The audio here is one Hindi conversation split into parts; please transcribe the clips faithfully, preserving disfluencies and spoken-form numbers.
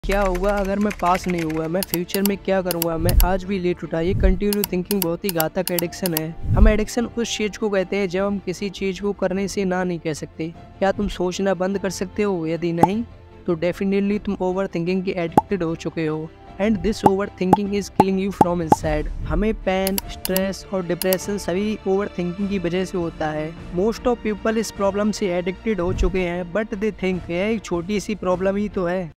क्या होगा अगर मैं पास नहीं हुआ, मैं फ्यूचर में क्या करूँगा, मैं आज भी लेट उठा। ये कंटिन्यू थिंकिंग बहुत ही घातक एडिक्शन है। हम एडिक्शन उस चीज़ को कहते हैं जब हम किसी चीज़ को करने से ना नहीं कह सकते। क्या तुम सोचना बंद कर सकते हो? यदि नहीं तो डेफिनेटली तुम ओवर थिंकिंग के एडिक्टेड हो चुके हो and this over thinking is killing you from inside. हमें पेन, स्ट्रेस और डिप्रेशन सभी ओवर थिंकिंग की वजह से होता है। मोस्ट ऑफ पीपल इस प्रॉब्लम से एडिक्टेड हो चुके हैं बट दे थिंक यह एक छोटी सी प्रॉब्लम ही तो है।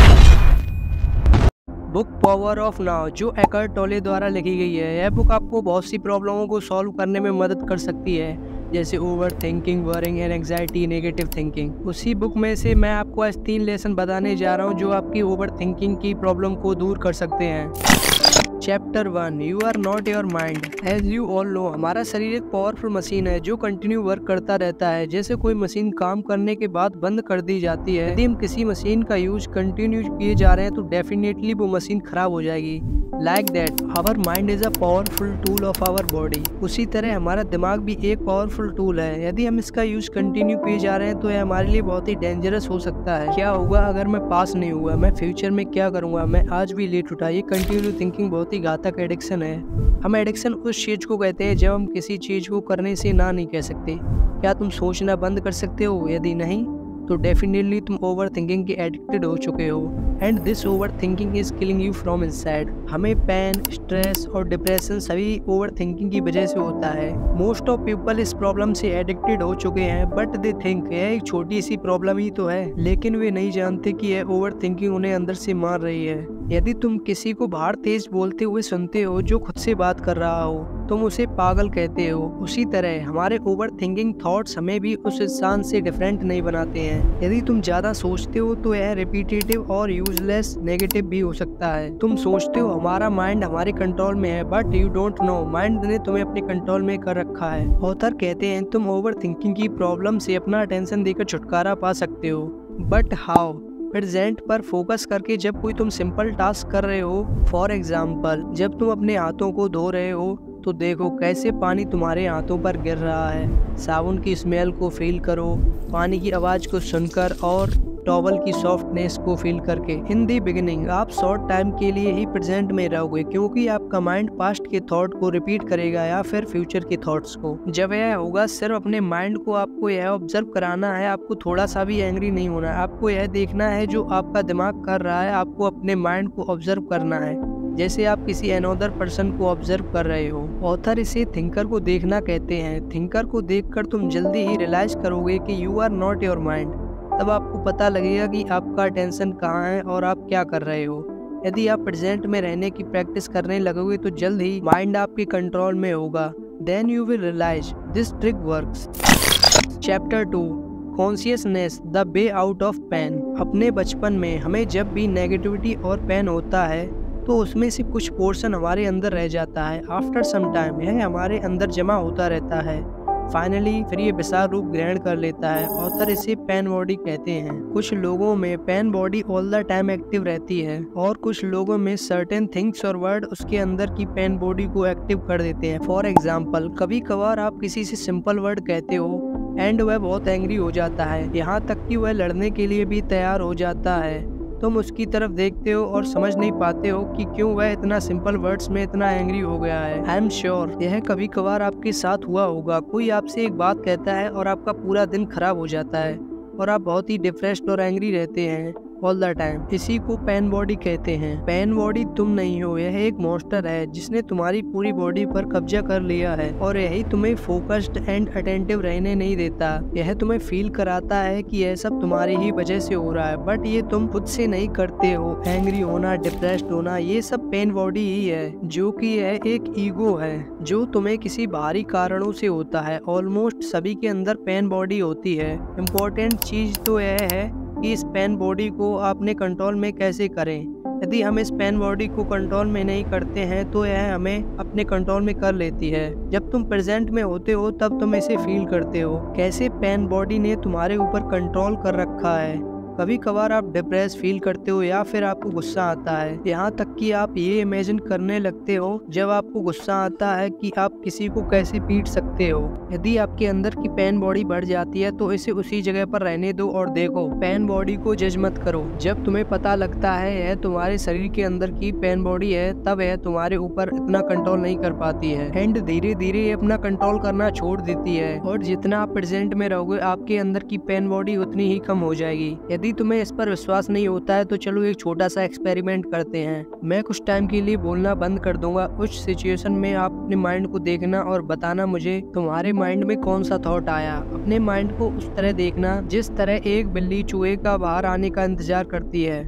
बुक पावर ऑफ नाउ जो एकर्ट टोले द्वारा लिखी गई है, यह बुक आपको बहुत सी प्रॉब्लमों को सॉल्व करने में मदद कर सकती है, जैसे over thinking, worrying and anxiety, negative thinking. उसी बुक में से मैं आपको आज तीन लेसन बताने जा रहा हूँ जो आपकी ओवर थिंकिंग की प्रॉब्लम को दूर कर सकते हैं। Chapter one, you are not your mind. As you all know, हमारा शरीर एक पावरफुल मशीन है जो कंटिन्यू वर्क करता रहता है। जैसे कोई मशीन काम करने के बाद बंद कर दी जाती है, यदि हम किसी मशीन का यूज कंटिन्यू किए जा रहे हैं तो डेफिनेटली वो मशीन खराब हो जाएगी। Like that our mind is a powerful tool of our body. उसी तरह हमारा दिमाग भी एक पावरफुल टूल है। यदि हम इसका यूज कंटिन्यू किए जा रहे हैं तो यह हमारे लिए बहुत ही डेंजरस हो सकता है। क्या होगा अगर मैं पास नहीं हुआ, मैं फ्यूचर में क्या करूँगा, मैं आज भी लेट उठा। ये कंटिन्यू थिंकिंग बहुत ही घातक एडिक्शन है। हम एडिक्शन उस चीज को कहते हैं जब हम किसी चीज को करने से ना नहीं कह सकते। क्या तुम सोचना बंद कर सकते हो? यदि नहीं तो डेफिनेटली तुम ओवर थिंकिंग के एडिक्टेड हो चुके हो and this over thinking is killing you from inside. हमें पेन, स्ट्रेस और डिप्रेशन सभी ओवर थिंकिंग की वजह से होता है। मोस्ट ऑफ पीपल इस प्रॉब्लम से एडिक्टेड हो चुके हैं बट दे थिंक यह एक छोटी सी प्रॉब्लम ही तो है, लेकिन वे नहीं जानते कि यह ओवर थिंकिंग उन्हें अंदर से मार रही है। यदि तुम किसी को बाहर तेज बोलते हुए सुनते हो जो खुद से बात कर रहा हो, तुम उसे पागल कहते हो। उसी तरह हमारे ओवर थिंकिंग थॉट्स हमें भी उस इंसान से डिफरेंट नहीं बनाते हैं। यदि तुम ज्यादा सोचते हो तो यह रिपीटेटिव और यूजलेस नेगेटिव भी हो सकता है। तुम सोचते हो हमारा माइंड हमारे कंट्रोल में है but you don't know, mind ने तुम्हें अपने कंट्रोल में कर रखा है। ऑथर कहते हैं तुम ओवर थिंकिंग की प्रॉब्लम से अपना अटेंशन देकर छुटकारा पा सकते हो, बट हाउ? प्रेजेंट पर फोकस करके। जब कोई तुम सिंपल टास्क कर रहे हो, फॉर एग्जाम्पल जब तुम अपने हाथों को धो रहे हो तो देखो कैसे पानी तुम्हारे हाथों पर गिर रहा है। साबुन की स्मेल को फील करो, पानी की आवाज़ को सुनकर और टॉवल की सॉफ्टनेस को फील करके। इन दी बिगिनिंग आप शॉर्ट टाइम के लिए ही प्रेजेंट में रहोगे क्योंकि आपका माइंड पास्ट के थॉट को रिपीट करेगा या फिर फ्यूचर के थॉट्स को। जब यह होगा सिर्फ अपने माइंड को आपको यह ऑब्जर्व कराना है। आपको थोड़ा सा भी एंग्री नहीं होना है। आपको यह देखना है जो आपका दिमाग कर रहा है। आपको अपने माइंड को ऑब्जर्व करना है जैसे आप किसी अनदर पर्सन को ऑब्जर्व कर रहे हो। ऑथर इसे थिंकर को देखना कहते हैं। थिंकर को देखकर तुम जल्दी ही रियलाइज करोगे कि you are not your mind. तब आपको पता लगेगा कि आपका अटेंशन कहाँ है और आप क्या कर रहे हो। यदि आप प्रेजेंट में रहने की प्रैक्टिस करने लगोगे तो जल्द ही माइंड आपके कंट्रोल में होगा। Then you will realize this trick works. Chapter two, consciousness, the way out of pain. अपने बचपन में हमें जब भी नेगेटिविटी और पेन होता है तो उसमें से कुछ पोर्शन हमारे अंदर रह जाता है। आफ्टर सम टाइम यह हमारे अंदर जमा होता रहता है। फाइनली फिर ये विशाल रूप ग्रहण कर लेता है। ऑथर इसे पेन बॉडी कहते हैं। कुछ लोगों में pain body all the time active रहती है और कुछ लोगों में सर्टेन थिंग्स और वर्ड उसके अंदर की पेन बॉडी को एक्टिव कर देते हैं। फॉर एग्जाम्पल कभी कभार आप किसी से सिंपल वर्ड कहते हो एंड वह बहुत एंग्री हो जाता है, यहाँ तक कि वह लड़ने के लिए भी तैयार हो जाता है। तुम उसकी तरफ देखते हो और समझ नहीं पाते हो कि क्यों वह इतना सिंपल वर्ड्स में इतना एंग्री हो गया है। आई एम श्योर यह कभी कभार आपके साथ हुआ होगा। कोई आपसे एक बात कहता है और आपका पूरा दिन खराब हो जाता है और आप बहुत ही डिप्रेस्ड और एंग्री रहते हैं ऑल द टाइम। इसी को पेन बॉडी कहते हैं। पेन बॉडी तुम नहीं हो, यह एक मॉन्स्टर है जिसने तुम्हारी पूरी बॉडी पर कब्जा कर लिया है और यही तुम्हें फोकस्ड एंड अटेंटिव रहने नहीं देता। यह तुम्हें फील कराता है कि यह सब तुम्हारी ही वजह से हो रहा है बट ये तुम खुद से नहीं करते हो। एंग्री होना, डिप्रेस्ड होना, ये सब पेन बॉडी ही है जो कि यह एक ईगो है जो तुम्हें किसी बाहरी कारणों से होता है। ऑलमोस्ट सभी के अंदर पेन बॉडी होती है। इम्पोर्टेंट चीज तो यह है कि इस पेन बॉडी को आपने कंट्रोल में कैसे करें। यदि हम इस पेन बॉडी को कंट्रोल में नहीं करते हैं तो यह हमें अपने कंट्रोल में कर लेती है। जब तुम प्रेजेंट में होते हो तब तुम इसे फील करते हो कैसे पेन बॉडी ने तुम्हारे ऊपर कंट्रोल कर रखा है। कभी कभार आप डिप्रेस फील करते हो या फिर आपको गुस्सा आता है, यहाँ तक कि आप ये इमेजिन करने लगते हो जब आपको गुस्सा आता है कि आप किसी को कैसे पीट सकते हो। यदि आपके अंदर की पेन बॉडी बढ़ जाती है तो इसे उसी जगह पर रहने दो और देखो, पेन बॉडी को जज मत करो। जब तुम्हें पता लगता है यह तुम्हारे शरीर के अंदर की पेन बॉडी है, तब यह तुम्हारे ऊपर इतना कंट्रोल नहीं कर पाती है एंड धीरे धीरे ये अपना कंट्रोल करना छोड़ देती है और जितना आप प्रेजेंट में रहोगे आपके अंदर की पेन बॉडी उतनी ही कम हो जाएगी। यदि तुम्हें इस पर विश्वास नहीं होता है तो चलो एक छोटा सा एक्सपेरिमेंट करते हैं। मैं कुछ टाइम के लिए बोलना बंद कर दूंगा। उस सिचुएशन में आप अपने माइंड को देखना और बताना मुझे तुम्हारे माइंड में कौन सा थॉट आया। अपने माइंड को उस तरह देखना जिस तरह एक बिल्ली चूहे का बाहर आने का इंतजार करती है।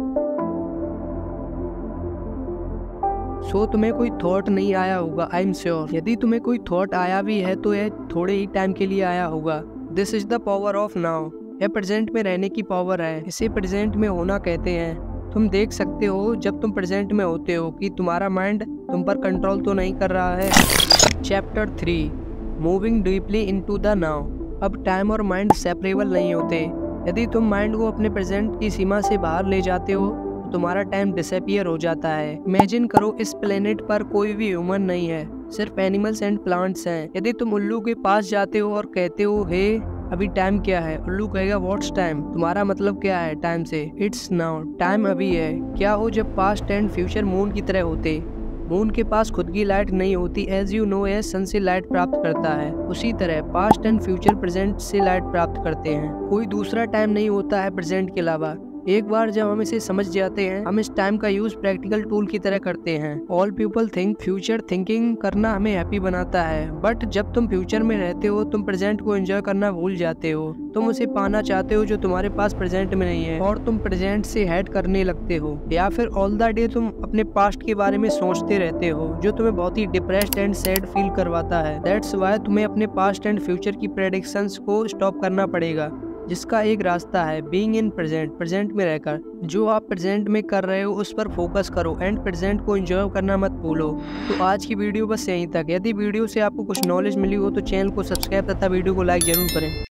सो so, तुम्हें कोई थॉट नहीं आया होगा, आई एम श्योर। यदि तुम्हें कोई थॉट आया भी है तो यह थोड़े ही टाइम के लिए आया होगा। This is the power of now. यह प्रेजेंट में रहने की पावर है, इसे प्रेजेंट में होना कहते हैं। तुम देख सकते हो जब तुम प्रेजेंट में होते हो कि तुम्हारा माइंड तुम पर कंट्रोल तो नहीं कर रहा है। Chapter three, moving deeply into the now. अब टाइम और माइंड सेपरेबल नहीं होते। यदि तुम माइंड को अपने प्रेजेंट की सीमा से बाहर ले जाते हो तो तुम्हारा टाइम डिसअपियर हो जाता है। इमेजिन करो इस प्लेनेट पर कोई भी ह्यूमन नहीं है, सिर्फ एनिमल्स एंड प्लांट्स हैं। यदि तुम उल्लू के पास जाते हो और कहते हो हे अभी टाइम क्या है, उल्लू कहेगा व्हाट्स टाइम। तुम्हारा मतलब क्या है टाइम से? इट्स नाउ, टाइम अभी है। क्या हो जब पास्ट एंड फ्यूचर मून की तरह होते। मून के पास खुद की लाइट नहीं होती, एज यू नो यह सन से लाइट प्राप्त करता है। उसी तरह पास्ट एंड फ्यूचर प्रेजेंट से लाइट प्राप्त करते हैं। कोई दूसरा टाइम नहीं होता है प्रेजेंट के अलावा। एक बार जब हम इसे समझ जाते हैं हम इस टाइम का यूज प्रैक्टिकल टूल की तरह करते हैं। All people think future thinking करना हमें हैप्पी बनाता है, बट जब तुम फ्यूचर में रहते हो तुम प्रेजेंट को एंजॉय करना भूल जाते हो। तुम उसे पाना चाहते हो जो तुम्हारे पास प्रेजेंट में नहीं है और तुम प्रेजेंट से हेड करने लगते हो। या फिर ऑल द डे तुम अपने पास्ट के बारे में सोचते रहते हो जो तुम्हें बहुत ही डिप्रेस्ड एंड सैड फील करवाता है। दैट्स व्हाई तुम्हें अपने पास्ट एंड फ्यूचर की प्रेडिक्शंस को स्टॉप करना पड़ेगा, जिसका एक रास्ता है बीइंग इन प्रेजेंट, प्रेजेंट में रहकर। जो आप प्रेजेंट में कर रहे हो उस पर फोकस करो एंड प्रेजेंट को एंजॉय करना मत भूलो। तो आज की वीडियो बस यहीं तक। यदि वीडियो से आपको कुछ नॉलेज मिली हो तो चैनल को सब्सक्राइब तथा वीडियो को लाइक जरूर करें।